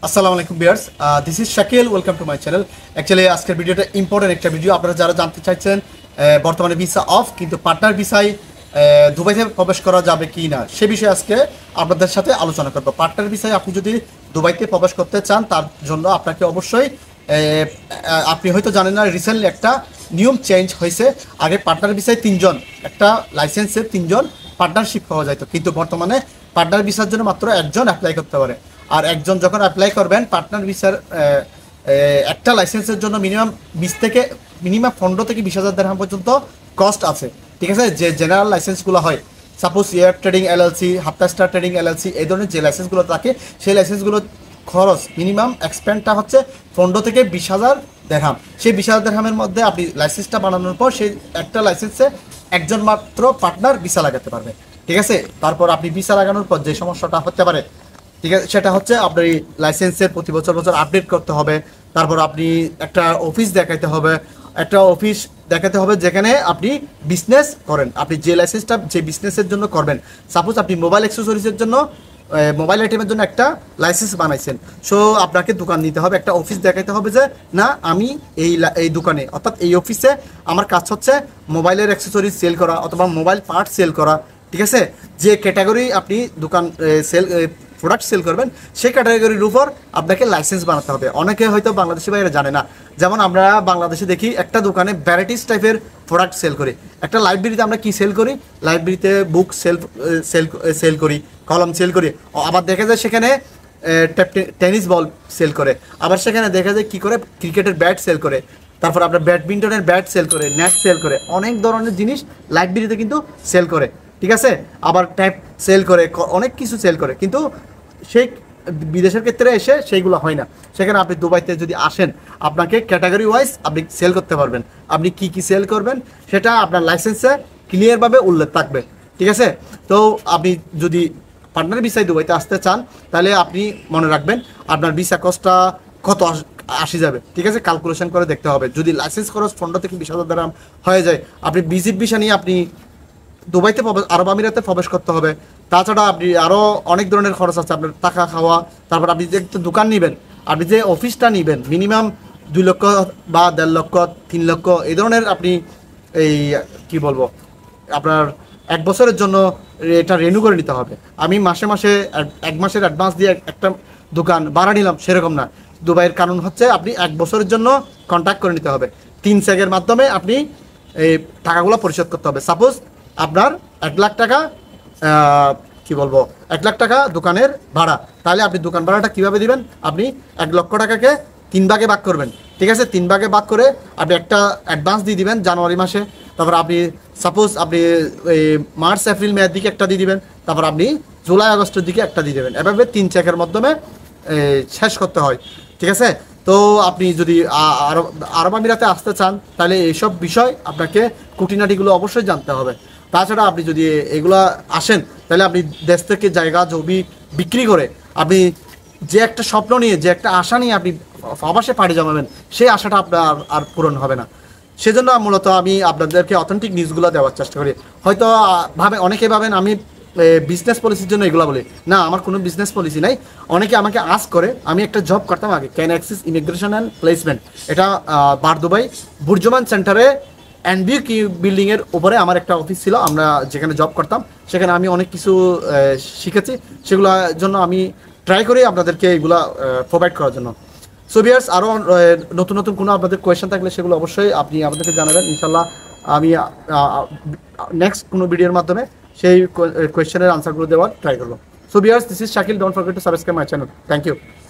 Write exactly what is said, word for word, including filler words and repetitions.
আসসালামু আলাইকুম viewers, this is Shakil. Welcome to my channel. Actually আজকের ভিডিওটা ইম্পর্টেন্ট একটা ভিডিও। আপনারা যারা জানতে চাইছেন বর্তমানে ভিসা অফ কিন্তু পার্টনার ভিসায় দুবাইতে প্রবেশ করা যাবে কি না, সে বিষয়ে আজকে আপনাদের সাথে আলোচনা করব। পার্টনার ভিসায় আপনি যদি দুবাইতে প্রবেশ করতে চান তার জন্য আপনাকে অবশ্যই, আপনি হয়তো জানেন না, রিসেন্টলি একটা নিয়ম চেঞ্জ হয়েছে। আগে পার্টনার ভিসায় তিনজন, একটা লাইসেন্সে তিনজন পার্টনারশিপ পাওয়া যেত, কিন্তু বর্তমানে পার্টনার ভিসার জন্য মাত্র একজন অ্যাপ্লাই করতে পারে। আর একজন যখন অ্যাপ্লাই করবেন পার্টনার ভিসার একটা লাইসেন্সের জন্য মিনিমাম বিশ থেকে মিনিমাম পনেরো থেকে বিশ হাজার দিরহাম পর্যন্ত কস্ট আছে, ঠিক আছে। যে জেনারেল লাইসেন্সগুলো হয়, সাপোজ এয়ার ট্রেডিং এলএলসি, হাফতা স্টার ট্রেডিং এলএলসি, এই ধরনের যে লাইসেন্সগুলো থাকে সেই লাইসেন্সগুলো খরচ মিনিমাম এক্সপেন্ডটা হচ্ছে পনেরো থেকে বিশ হাজার দিরহাম। সেই বিশ হাজার দিরহামের মধ্যে আপনি লাইসেন্সটা বানানোর পর সেই একটা লাইসেন্সে একজন মাত্র পার্টনার ভিসা লাগাতে পারবে, ঠিক আছে। তারপর আপনি ভিসা লাগানোর পর যে সমস্যাটা হতে পারে, ঠিক আছে, সেটা হচ্ছে আপনার লাইসেন্সের প্রতি বছর বছর আপডেট করতে হবে। তারপর আপনি একটা অফিস দেখাইতে হবে, একটা অফিস দেখাতে হবে যেখানে আপনি বিজনেস করেন। আপনি যে লাইসেন্সটা যে বিজনেসের জন্য করবেন, সাপোজ আপনি মোবাইল অ্যাক্সেসরিজের জন্য, মোবাইল আইটেমের জন্য একটা লাইসেন্স বানাইছেন, সো আপনাকে দোকান নিতে হবে, একটা অফিস দেখাইতে হবে যে না আমি এই এই দোকানে অর্থাৎ এই অফিসে আমার কাজ হচ্ছে মোবাইলের অ্যাক্সেসরিজ সেল করা অথবা মোবাইল পার্ট সেল করা, ঠিক আছে। যে ক্যাটাগরি আপনি দোকান সেল প্রোডাক্ট সেল করবেন সেই ক্যাটাগরির উপর আপনাকে লাইসেন্স বানাতে হবে। অনেকে হয়তো বাংলাদেশি বাইরে জানে না, যেমন আমরা বাংলাদেশে দেখি একটা দোকানে ভ্যারাইটিস টাইপের প্রোডাক্ট সেল করি। একটা লাইব্রেরিতে আমরা কি সেল করি, লাইব্রেরিতে বুক সেল সেল সেল করি, কলম সেল করি। আবার দেখা যায় সেখানে টেনিস বল সেল করে, আবার সেখানে দেখা যায় কী করে ক্রিকেটের ব্যাট সেল করে, তারপর আপনার ব্যাডমিন্টনের ব্যাট সেল করে, নেট সেল করে, অনেক ধরনের জিনিস লাইব্রেরিতে কিন্তু সেল করে, ঠিক আছে। আবার ট্যাপ সেল করে, অনেক কিছু সেল করে, কিন্তু সেই বিদেশের ক্ষেত্রে এসে সেইগুলো হয় না। সেখানে আপনি দুবাইতে যদি আসেন আপনাকে ক্যাটাগরি ওয়াইজ আপনি সেল করতে পারবেন। আপনি কি কি সেল করবেন সেটা আপনার লাইসেন্সে ক্লিয়ারভাবে উল্লেখ থাকবে, ঠিক আছে। তো আপনি যদি পার্টনার ভিসায় দুবাইতে আসতে চান তাহলে আপনি মনে রাখবেন আপনার ভিসা কস্টটা কত আসি যাবে, ঠিক আছে। ক্যালকুলেশন করে দেখতে হবে। যদি লাইসেন্স খরচ পনেরো থেকে বিশ হাজার দিরহাম হয়ে যায়, আপনি ভিজিট ভিসা নিয়ে আপনি দুবাইতে আরব আমিরাতে প্রবেশ করতে হবে। তাছাড়া আপনি আরও অনেক ধরনের খরচ আছে, আপনার টাকা খাওয়া, তারপর আপনি যে একটা দোকান নেবেন, আপনি যে অফিসটা নেবেন মিনিমাম দুই লক্ষ বা দেড় লক্ষ তিন লক্ষ এই ধরনের আপনি এই কি বলবো আপনার এক বছরের জন্য এটা রেনিউ করে নিতে হবে। আমি মাসে মাসে এক মাসের অ্যাডভান্স দিয়ে একটা দোকান ভাড়া নিলাম সেরকম না। দুবাইয়ের কারণ হচ্ছে আপনি এক বছরের জন্য কন্ট্যাক্ট করে নিতে হবে, তিন চেকের মাধ্যমে আপনি এই টাকাগুলো পরিশোধ করতে হবে। সাপোজ আপনার এক লাখ টাকা কি বলবো এক লাখ টাকা দোকানের ভাড়া, তাহলে আপনি দোকান ভাড়াটা কীভাবে দিবেন, আপনি এক লক্ষ টাকাকে তিন ভাগে ভাগ করবেন, ঠিক আছে। তিন ভাগে ভাগ করে আপনি একটা অ্যাডভান্স দিয়ে দিবেন জানুয়ারি মাসে, তারপর আপনি সাপোজ আপনি এই মার্চ এপ্রিল মের দিকে একটা দিয়ে দিবেন, তারপর আপনি জুলাই আগস্টের দিকে একটা দিয়ে দেবেন। এভাবে তিন চেকের মাধ্যমে শেষ করতে হয়, ঠিক আছে। তো আপনি যদি আরব আরব আমিরাতে আসতে চান তাহলে এইসব বিষয় আপনাকে খুঁটিনাটিগুলো অবশ্যই জানতে হবে। তাছাড়া আপনি যদি এগুলো আসেন তাহলে আপনি দেশ থেকে জায়গা জমি বিক্রি করে আপনি যে একটা স্বপ্ন নিয়ে, যে একটা আশা নিয়ে আপনি আবাসে পাড়ি জমাবেন, সেই আশাটা আপনার আর পূরণ হবে না। সেজন্য মূলত আমি আপনাদেরকে অথেন্টিক নিউজগুলো দেওয়ার চেষ্টা করি। হয়তো ভাবে অনেকে ভাবেন আমি বিজনেস পলিসির জন্য এগুলো বলি, না, আমার কোনো বিজনেস পলিসি নাই। অনেকে আমাকে আস্ক করে, আমি একটা জব করতাম আগে, Can Axis Immigration and Placement, এটা বার দুবাই বুর্জমান সেন্টারে এনবিউ কি বিল্ডিংয়ের উপরে আমার একটা অফিস ছিল, আমরা যেখানে জব করতাম সেখানে আমি অনেক কিছু শিখেছি, সেগুলোর জন্য আমি ট্রাই করি আপনাদেরকে এগুলো প্রোভাইড করার জন্য। সো ভিউয়ার্স, আরও নতুন নতুন কোনো আপনাদের কোয়েশ্চেন থাকলে সেগুলো অবশ্যই আপনি আমাদেরকে জানাবেন। ইনশাল্লাহ আমি নেক্সট কোনো ভিডিওর মাধ্যমে সেই কোয়েশ্চেনের আনসারগুলো দেওয়ার ট্রাই করবো। So viewers, this is Shakil, don't forget to subscribe my channel. Thank you.